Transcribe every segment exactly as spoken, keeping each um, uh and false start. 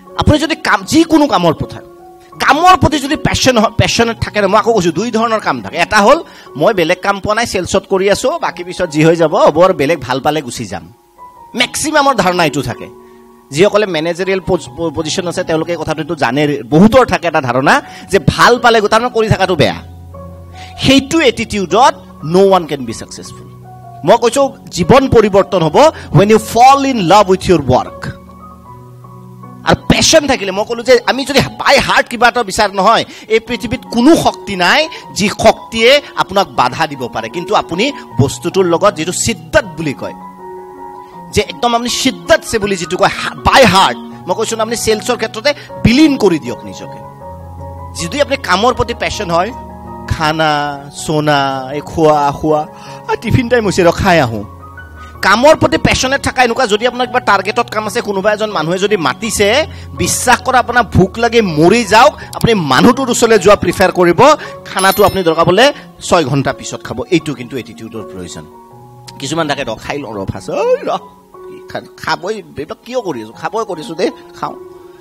আপুনি যদি কাম যিকোনো কামৰ প্ৰতি কামৰ প্ৰতি যদি পেশন পেশনেট থাকে মই আকৌ কৈছো দুই ধৰণৰ কাম থাকে এটা হ'ল মই বেলেগ কাম পোৱা নাই সেলছত কৰি আছো বাকি পিছত যি হৈ যাব বৰ বেলেগ ভাল পালে গুচি যাম ম্যাক্সিমামৰ ধাৰণা এটো থাকে যিসকলে ম্যানেজাৰিয়েল পজিশন আছে তেওঁলোকে কথাটো জানে বহুতৰ থাকে এটা ধাৰণা যে ভাল পালে গোটানো কৰি থাকাটো বেয়া সেইটো এটিটিউডত no one can be successful মই কৈছো জীৱন পৰিৱৰ্তন হ'ব when you fall in love with your work আর প্যাশন থাকিলে মই কলো যে আমি যদি বাই হার্ট কিবা এটা বিচাৰ নহয় এই পৃথিৱীত কোনো শক্তি নাই যি শক্তিয়ে আপোনাক বাধা দিব পাৰে কিন্তু আপুনি বস্তুটোৰ লগত যেটো সিদ্ধত বুলি কয় যে একদম আপুনি সিদ্ধত সে বুলি যেটো কয় বাই হার্ট মই কৈছো আপুনি সেলছৰ ক্ষেত্ৰতে বিলীন কৰি দিয়ক নিজকে যদি আপুনি কামৰ প্ৰতি প্যাশন হয় খানা সোনা এই খোৱা খোৱা টিফিন টাইম হৈছে ৰখাই আহো কামৰ প্ৰতি প্যাশনেট থাকা এনুকা যদি আপোনাৰ কিবা টাৰ্গেটত কাম আছে কোনোবা এজন মানুহে যদি মাতিছে বিশ্বাস কৰা আপোনাৰ ভুক লাগে মৰি যাওক আপুনি মানুহটোৰ ওচৰলৈ যোৱা প্ৰিফাৰ কৰিব খানাটো আপুনি দৰকাৰ বলে ছয় ঘণ্টা পিছত খাব এইটো কিন্তু এটিটিউডৰ প্ৰয়োজন কিছুমান থাকে ৰখাই ল ৰফাছ ঐ ৰ খাবই বেটা কিয় কৰিছো খাবই কৰিছো দে খাও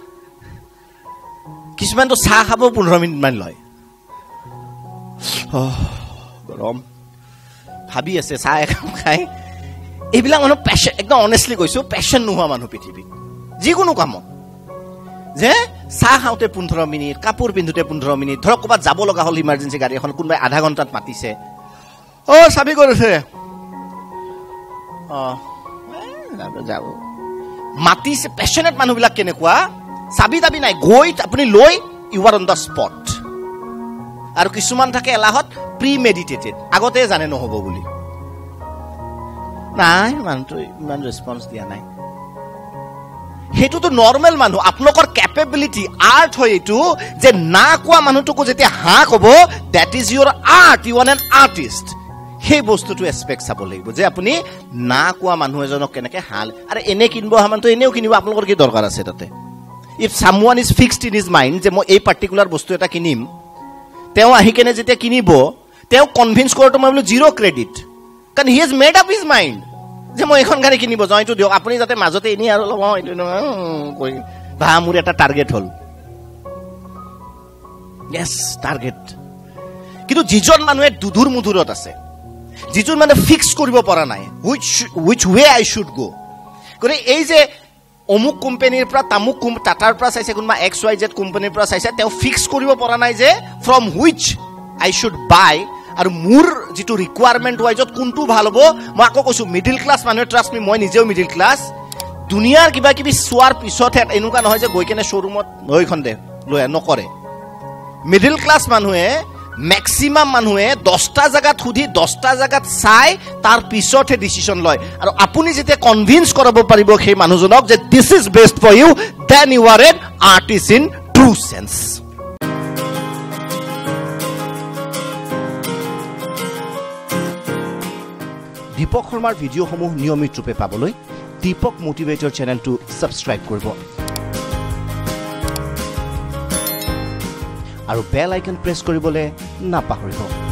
কিছুমান তো চাহ খাব পোন্ধৰ মিনিট মান লয় গৰম ভাবি আছে চাহ একাপ খাই এইবিলাক মানুহ প্যাশন একদম অনেস্টলি কৈছো প্যাশন নোহোৱা মানুহ পৃথিৱীত যিকোনো কাম যে চাহ খাওঁতে পোন্ধৰ মিনিট কাপোৰ পিন্ধোতে পোন্ধৰ মিনিট ধৰক ক'ৰবাত যাব লগা হ'ল ইমাৰ্জেন্সি গাড়ী এখন কোনোবাই আধা ঘণ্টাত মাতিছে অ চাবি কৰিছে অ যাব মাতিছে প্যাশনেট মানুহবিলাক কেনেকুৱা চাবি দাবি নাই গৈ আপুনি লৈ you are on the spot আৰু কিছুমান থাকে এলাহত প্ৰি মেডিটেটেড আগতে জানে নহব বুলি নাই মানুহটো ইমান ৰেসপন্স দিয়া নাই হেতুটো নরমাল মানুহ আপোনালোকৰ ক্যাপাবিলিটি আৰ্ট হয় এটো যে না কোৱা মানুহটোকো যেতিয়া হা কব that is your art you are an artist সেই বস্তুটো এসপেক্ট চাব লাগিব যে আপুনি না কোৱা মানুহ এজনক কেনেকে হাল আৰে এনে কিনব হামানটো এনেও কিনিব আপোনালোকৰ কি দৰকাৰ আছে তাতে if someone is fixed in his mind যে মই এই পার্টিকুলার বস্তু এটা কিনিম তেও আহি কেনে যেতিয়া কিনিব তেও কনভিন্স কৰাটো মই বলো জিৰো ক্ৰেডিট কাৰণ he has made up his mind যে মই এখন গাড়ী কিনিব জয়টো দিওক আপুনি যাতে মাজতে এনি আৰু লব এইটো কই ভা মোৰ এটা টার্গেট হল ইয়েস টার্গেট কিন্তু যিজন মানুহে দুধুৰ মুধুৰত আছে যিজন মানে ফিক্স কৰিব পৰা নাই which which way I should go কৰে এই যে অমুক কোম্পানীৰ পৰা তামুক টাটাৰ পৰা চাইছে কোনবা এক্স ওয়াই জেড কোম্পানীৰ পৰা চাইছে তেও ফিক্স কৰিব পৰা নাই যে from which I should buy আৰু মোৰ যেটো ৰিকোয়াৰমেন্ট ওয়াইজত কোনটো ভাল হ'ব মই আকৌ কৈছো মিডল ক্লাস মানুহে ট্ৰাষ্ট মি মই নিজেও মিডল ক্লাস দুনিয়াৰ কিবা কিবি সোৱাৰ পিছত এনেকুৱা নহয় যে গৈ কেনে শ্বৰুমত নৈখন দে লৈ নকৰে মিডল ক্লাস মানুহে ম্যাক্সিমাম মানুহে দহটা জায়গাত খুদি দহটা জায়গাত চাই তাৰ পিছতহে ডিসিশন লয় আৰু আপুনি যেতিয়া কনভিন্স কৰাব পাৰিব সেই মানুহজনক যে this is best for you then you are an artist in true sense Deepak শৰ্মাৰ ভিডিঅ'সমূহ নিয়মিত ৰূপে পাবলৈ দীপক মোটিভেটৰ চেনেলটো সাবস্ক্ৰাইব কৰিব আৰু বেল আইকন প্ৰেছ কৰিবলৈ নাপাহৰিব